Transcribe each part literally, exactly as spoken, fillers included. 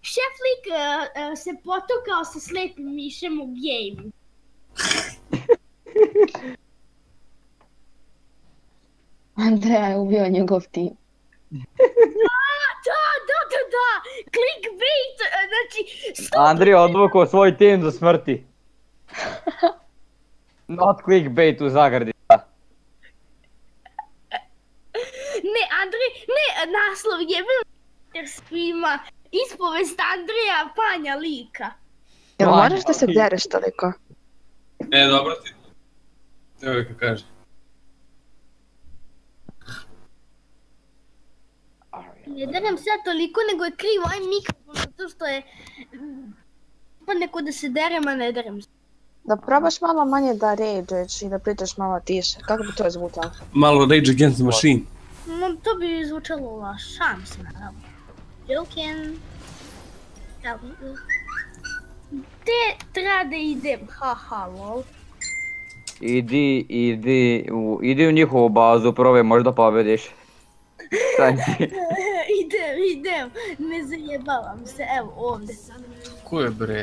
Šeflik uh, uh, se potukao sa slepim mišem u gejmu. Andreja je ubio njegov tim. Da, da, da, da, clickbait, znači... Andrija odvukao svoj tim do smrti. Not clickbait u zagradi. Ne, Andrej, ne, naslov je jer svima ispovest Andreja Panja lika. Jel moraš da se dereš toliko? E, dobro ti. Evo je kako kaže. Ne derem sad toliko, nego je krivo ovaj mikrofon, zato što je... Pa neko da se derem, a ne derem se. Da probaš malo manje da rage'eš i da pričaš malo tiše. Kako bi to zvučalo? Malo Rage Against the Machine. No, to bi zvučalo loš, šam se naravno. Joken... Gde treba da idem? Haha, lol. Idi, idi, u, idi u njihovu bazu, probaj možda pobediš. Idem, idem, ne zajebavam se, evo ovdje. Ko je bre?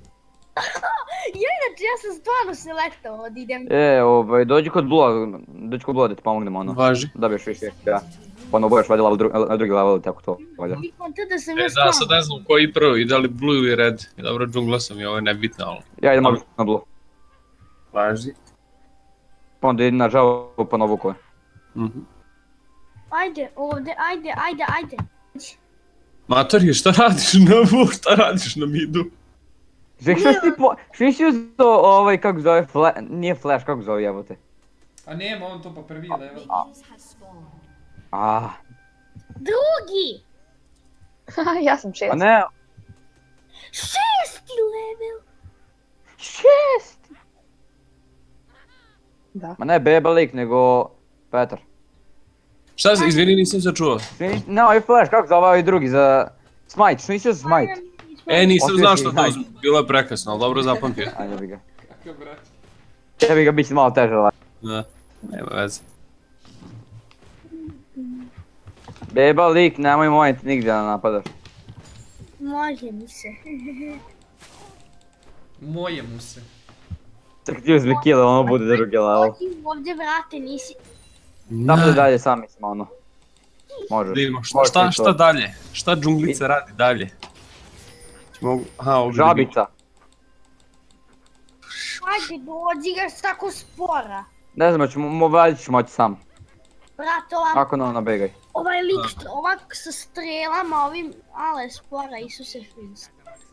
Ja inače, ja sam stvarno selektovao da idem. E, ovaj, dođi kod Blua, dođi kod Blua da ti pomognemo ono. Važi. Dobiješ više, ja. Ono budeš valjda na drugi level, tako to valjda. Da sam E, ja da, sad ne znam koji prvi, da li Blue ili Red. Dobro, džungla sam i ovo je nebitno, ali... Ja idem na Blue. Važi. Pa onda idi na žavu pa na vukove. Mhm. Ajde, ovdje, ajde, ajde, ajde. Matori, šta radiš na vu, šta radiš na midu? Što si po... Što si uzao ovaj, kako zove, flash, nije flash, kako zove jebote? A nema on to pa prvi level. Aaaa. Drugi! Ja sam šest. A ne... Šesti level! Šest! Da. Ma ne Beba lik, nego... Petar. Šta si, izvini, nisam se čuo. Ne, ovaj flash, kako zove ovaj drugi za... Smite, što nisi uzao Smite? E, nisam Otiši, znao što to hajde. uzmem, bilo je prekasno, ali dobro zapamtio. Ajde bi ga. Kakav brat. Tebi ga biti malo teže lak. Da, nema veze. Beba lik, nemoj mojiti nigdje da napadaš. Može mi se. Moje mu se. Čak ti uzmi kill, ono bude drugi level. Ti ovdje vrate, nisi... Tamo da dalje sami smo ono. Možeš. Da vidimo, šta, Možeš šta, ti šta to. dalje? Šta džunglica radi dalje? Mogu, aha, ovdje bi- Žabica. Ajde, dođi ga tako spora. Ne znam, ćemo, valjda ću moći sam. Brate, ovam, Ako no, nabegaj. ovaj lik, što- ovak sa strelama, ovim, ale spora, Isuse Hrist.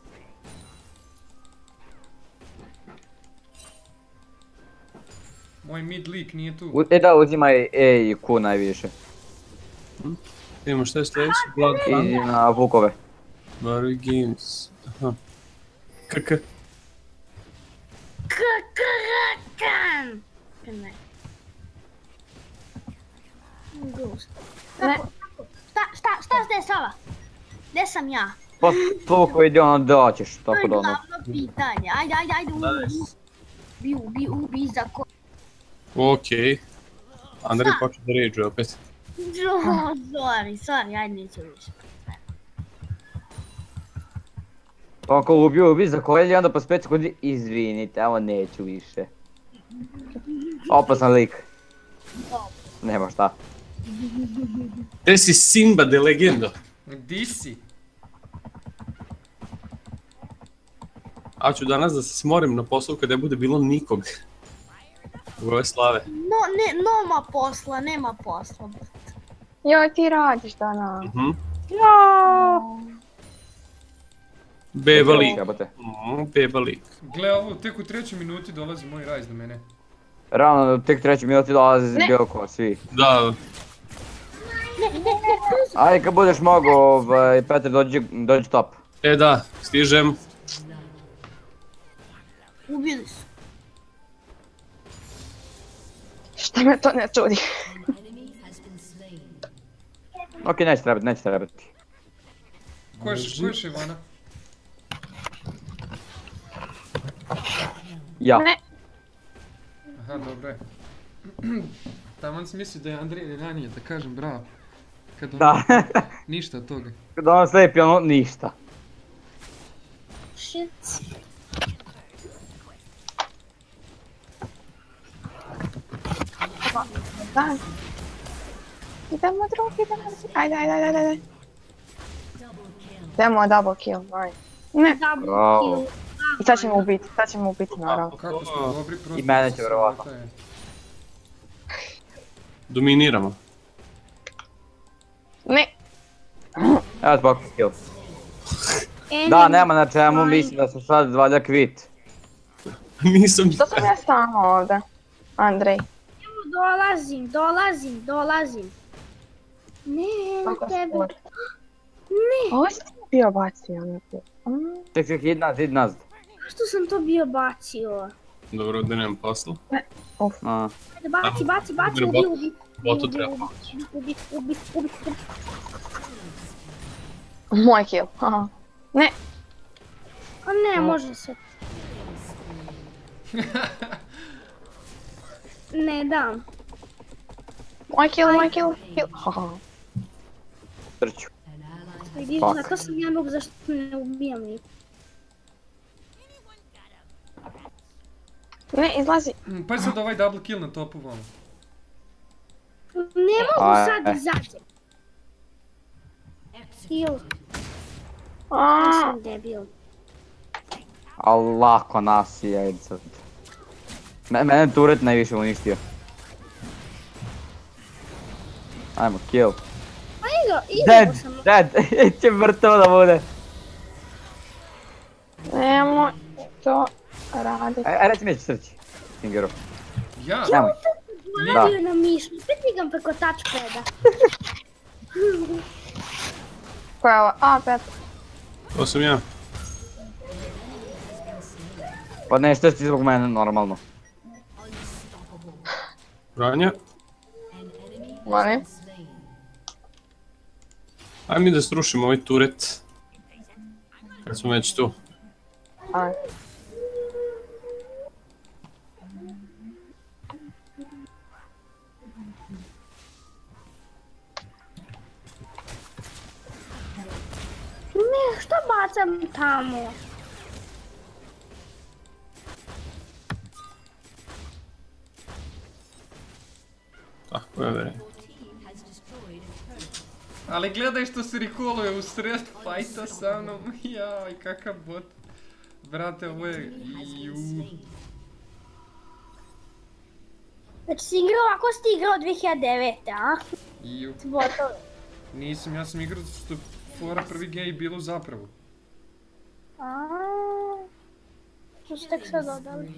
Moj mid lik nije tu. U- E da, uzimaj E i Q najviše. Vidimo šta je sljedeće, Blood Hunt, Idi na vukove. Murray Games, aha. Kk. Kakarakan! Ne. Ghost. Ne. Šta, šta, šta se dešava? Gdje sam ja? Pa vukove ide ono da ćeš, To je tako da ono. glavno pitanje. Ajde, ajde, ajde, ubi. Ubi, ubi, ubi za ko... Okej. Andrej počeo da rageuje opet. Jo, sorry, sorry, ajde, neću više. Pa ako ubio, ubi za kolje, onda po spet kodi, izvinite, evo neću više. Opasan lik. Nema šta. Gde si Simba de Legendo? Di si? A ću danas da se smorim na poslu kada ne bude bilo nikog. U ove slave. No, ne, nema posla, nema posla. Joj, ti radiš danas. Mhm. Ja. Beba lik. Jebote. Mhm, Beba lik. Gle ovo, tek u trećoj minuti dolazi moj rajz do mene. Ravno, tek treći minuti dolaze Ne. bilo ko, svi. Da, Ne, ne, ne, Ajde kad budeš mogo, ovaj, Petar dođi, dođi top. e da, stižem. ubili su. Šta me to ne čudi? Ok, neće trebati, neće trebati. Ko je, ko je Šivana? Ja. Ne. Aha, dobro je. Taman si mislio da je Andrej ranije, da kažem bravo. Kad on... Da. Ništa od toga. Kad ono slepi, ono ništa. Shit. Daj. Idemo drugi, idemo drugi. Ajde, ajde, ajde, ajde. Idemo double kill, aj. Ne. Double Bravo. kill. I sad ćemo ubiti, sad ćemo ubiti naravno. Kako smo dobri prosto. I mene će vjerovatno. Dominiramo. Ne. Evo zbog kill. Enemy Da, nema na čemu, fine. mislim da sam sad valjda kvit. Nisam... Što sam ja samo ovdje? Andrej. Evo, dolazim, dolazim, dolazim. Ne, na Kako tebe. spor. Ne, Ovo si ti bio bacio na tu. Ček, ček, id nazad, id nazad. zašto sam to bio bacio? Dobro, da nemam posla. A, Ajde, baci, baci, baci, Idemo ubi, bot- ubi. botu Ubi, treba ubi, pomoći. Ubi, ubi, ubi, ubi. Moj kill. Aha. Ne. A ne, može se. Ne dam. Moj kill, moj kill. Kill. Haha. trču. Vidiš, Fuck. zato sam ja mogu zašto ne ubijam nikog. Ne, izlazi. Pa sad ovaj double kill na topu vamo. Ne mogu Aj, sad e. izaći. Kill, Aaaa. nisam debil. Al lako nas je, id sad. Me- Mene turret najviše uništio. Ajmo, kill. Pa igra, Dead, igrao sam. dead, će mrtvo da bude. Nemoj to raditi. Aj, aj reci mi da će srći, Stingeru. Ja? Nemoj. Radio na mišu, opet igram preko touchpada. Koja je ova? A, pet. To sam ja. Pa ne, što si zbog mene, normalno. Ranja. Molim. Aj mi da srušimo ovaj turet. Kad smo već tu. Aj. Ne, što bacam tamo? Tako je, vere. Ali gledaj što se rekoluje u sred fajta sa mnom. Jaj, kakav bot. Brate, ovo je... Ju. Znači si igrao, ako si ti igrao dvije hiljade devete, a? Ju. S botove. Nisam, ja sam igrao što fora prvi gej bilo zapravo. Aaaa. To su tek sad dodali.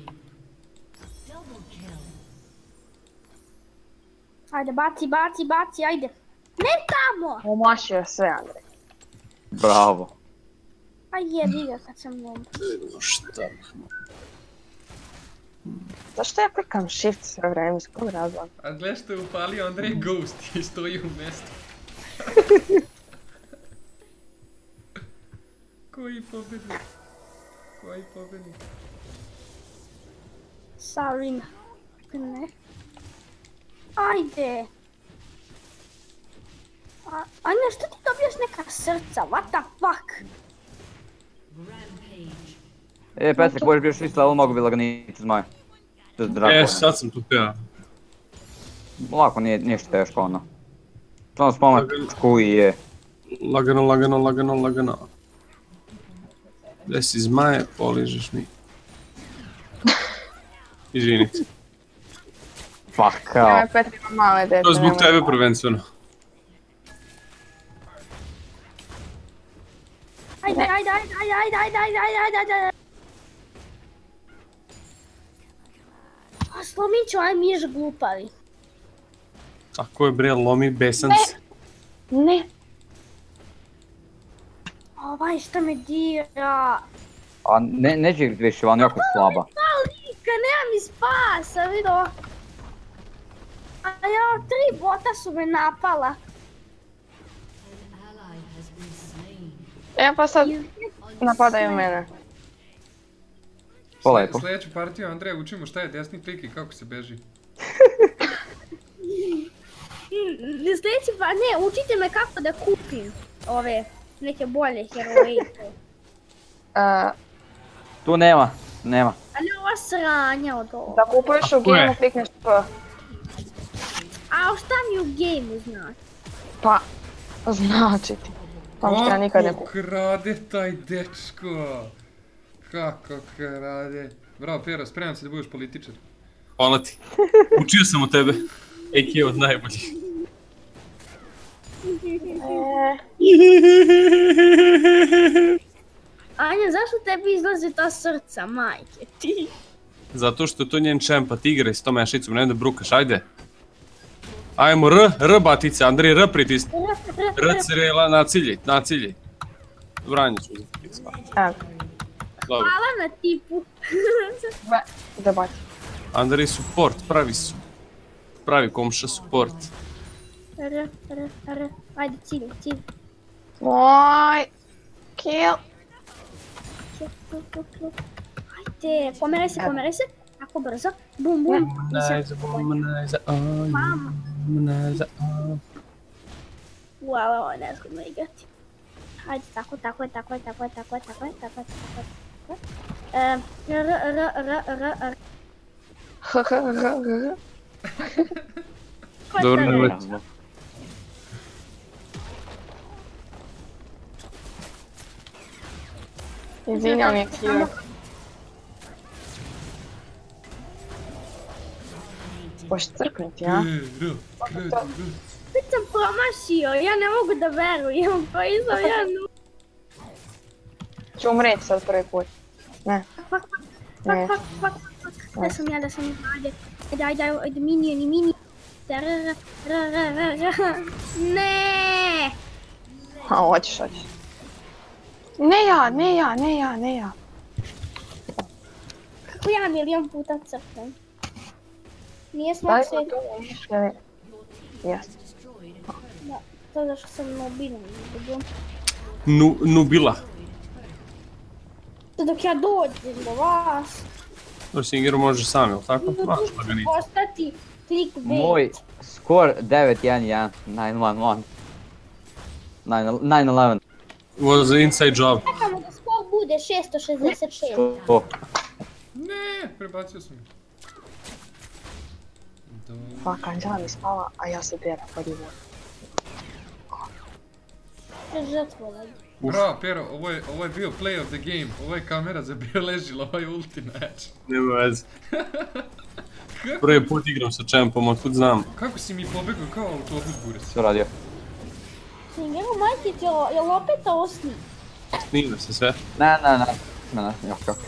Ajde, baci, baci, baci, ajde. Ne tamo! Omašio sve, Andrej. Bravo. Aj jebi ga kad sam lom. Šta? Zašto ja klikam shift sve vreme, iz kog razloga? A gle što je upalio Andrej Ghost i stoji u mjestu. Koji pobednik? Koji pobednik? Sorry. Ne. Ajde. A, Anja, što ti dobijaš neka srca? What the fuck? E, Petrik, možeš bio šest level, mogu bi lagnicu zmaja. To je drakon. E, sad sam tu ja. Lako, nije ništa teško ono. Samo spomačku i je. Lagano, lagano, lagano, lagano. Gdje si zmaje, poližeš mi. Izvinite. Fuck, kao. Nemoj Petri, ima male dete. To je zbog nemoj. tebe prvenstveno. Ajde, ajde, ajde, ajde, ajde, ajde, ajde, ajde, ajde, ajde. A slomit ću, aj miš glupavi. Tako je bre, lomi, besan se. Ne. Ovaj šta me dira. A ne, neće ih više, ona je jako slaba. Ta lika, nema mi spasa, vidio. A ja, tri bota su me napala. E pa sad napadaju mene. Pa lepo. Sljedeću partiju Andreja učimo šta je desni klik i kako se beži. Sljedeći pa, ne, učite me kako da kupim ove neke bolje heroje. Uh, Tu nema, nema. A ne ova sranja od ovo. Da kupuješ u gameu, klikneš P. A šta mi u gameu znači? Pa, znači ti. Samo što ja nikad ne Kako kupim. krade taj dečko. Kako krade. Bravo Pero, spreman si da budeš političar. Hvala ti. Učio sam od tebe. A K od najboljih. E, Anja, zašto tebi izlaze ta srca, majke ti? Zato što je to njen čemp, pa ti igraj s tom mešicom, ne da brukaš, ajde. Ajmo R, R batice, Andrej, R pritisni. R cirela, na cilji, na cilji. Vranje ću uzeti. evo, Dobro. Hvala na tipu. be, da baci. Andrej support, pravi su. Pravi komša support. R, R, R, ajde cilj, cilj. Moj, kill. Ajde, pomeraj se, pomeraj se. Tako brzo, bum, bum. Womanizer, womanizer, oh, Mama. womanizer, oh. Wow, ovo je nezgodno igrati. Ajde, tako, tako je, tako je, tako je, tako je, tako je, tako je, tako je, tako je. R, R, R, R, R, R. H, h, h, h. Ko je Dobro, to nemoj. rekao? Izvinjam je kill. Boš crknuti, a? Pero, Pero, Već sam promašio, ja ne mogu da verujem, pa izam ja nu... Ću umreći sad prvi put. Ne. Fak, fak, Ne. fak, fak, fak, fak. Da sam ja, da sam ja, ajde. Ajde, ajde, ajde, ajde, minioni, minioni. R, R, R, R, R, R. Ne! A, hoćeš, hoćeš. Ne ja, ne ja, ne ja, ne ja. Kako ja milion puta crknem? Nije Da smak li se... smo tu umiš ili? Jes. Da, to zašto sam mobilom izgubio. Nu, nubila. To dok ja dođem do vas, To Singer može sam, jel tako? Ma, šta ga nije. postati clickbait. Moj skor devet jedan jedan, nine one one. nine eleven. Was an inside job. Čekamo da skor bude šesto šezdeset šest. To. ne, prebacio sam. Dobro. Fuck, Anđela mi spava, a ja se deram pod ivom. Žrtvovan. Bravo Pero, ovo je, ovo je bio play of the game. Ovo je kamera zabeležila ovaj ulti match. Nema veze. Kako, Prvi put igram sa čempom, otkud znam. kako si mi pobegao kao autobus Buras? Što radio? Singeru, majke ti, jel opet ovo snim? Snima se sve. Ne, ne, ne. Ne, ne, još kako.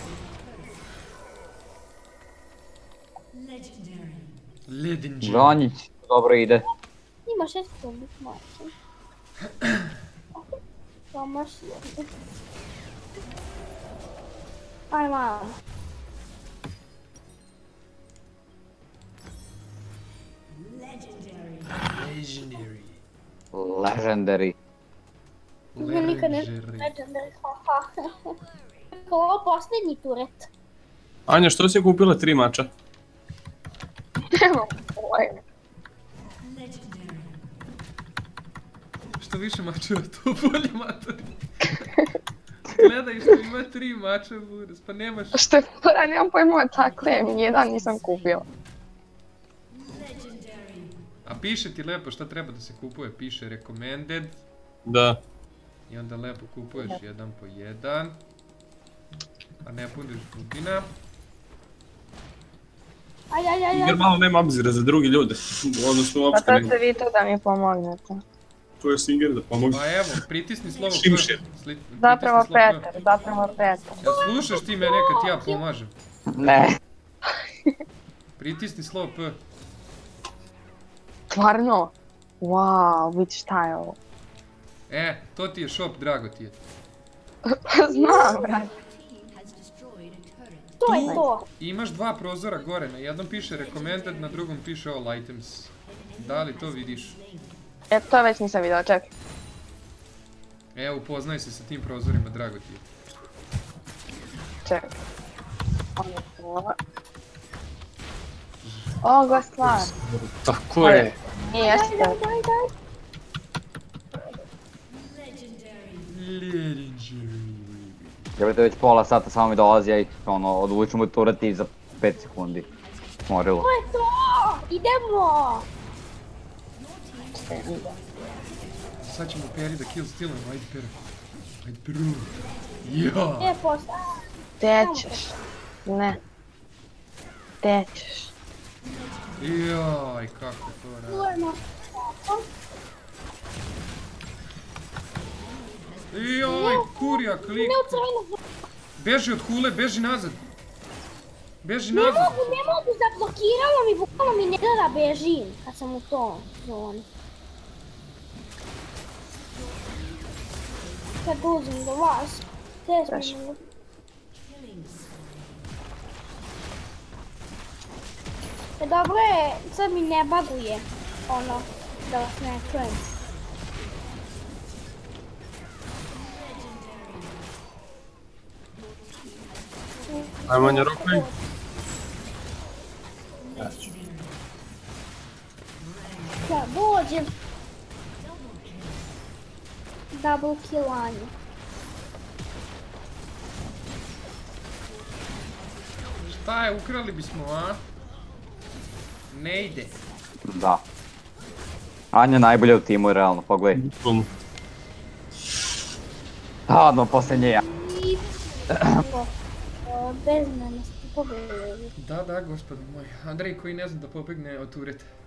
Legendary. Gonjić, dobro ide. Ima šest pobit, majke. Promašio. Aj, mam. Legendary. Legendary. Ja nikad ne Legendary. legendary, haha. Ovo posljednji turet. Anja, što si kupila tri mača? Evo, ovaj. Što više mačeva, to bolje matori. Gledaj što ima tri mača Buras, pa nemaš... Što je fora, nemam pojma takle, nijedan nisam kupila. A piše ti lepo šta treba da se kupuje, piše recommended. Da. I onda lepo kupuješ jedan po jedan. A ne puniš dubina. Aj, aj, aj, aj. Jer malo nema obzira za drugi ljude. Odnosno Pa uopšte to nema. ste vi to da mi pomognete. To je Singer da pomogu. Pa evo, pritisni slovo P. Šimšir. Sli- Zapravo pritisni slovo P. Petar, zapravo Petar. Ja slušaš ti mene kad ja pomažem. Ne. Pritisni slovo P. Stvarno? Wow, vidi šta je ovo. E, to ti je shop, drago ti je. Pa znam, brate. To je to. I imaš dva prozora gore, na jednom piše recommended, na drugom piše all items. Da li to vidiš? E, to već nisam vidjela, čekaj. E, upoznaj se sa tim prozorima, drago ti je. Čekaj. Ovo. O, ga stvar. Tako je. Jeste. Daj, daj, daj. Legendary. Jebate već pola sata samo mi dolazi, ja ih ono, odvučem od tureti za pet sekundi. Morilo. To je to! Idemo! Sad ćemo Peri da kill stealujemo, ajde Peri. Ajde Peru. Ja! E, posta. Gdje ćeš? Ne. Gdje ćeš? Jaj, kako to radi. Čujemo. Jaj, kurja klik. Ne u crvenu. Beži od kule, beži nazad. Beži Ne nazad. mogu, ne mogu, zablokiralo mi, bukvalno mi ne da da bežim kad sam u tom zoni. Kad dođem do vas, te smo mi... E dobro je, sad mi ne baguje, ono, da vas ne čujem. Najmanje rokli. Da, dođem. Double killanje. Šta je, ukrali bismo, a? Ne ide. Da. Anja je najbolja u timu, realno, pogledaj. Bukvalno. Hladno, poslije nje ja. I... Bez mene ste pobjegli. Da, da, gospodin moj. Andrej koji ne zna da pobegne od tureta.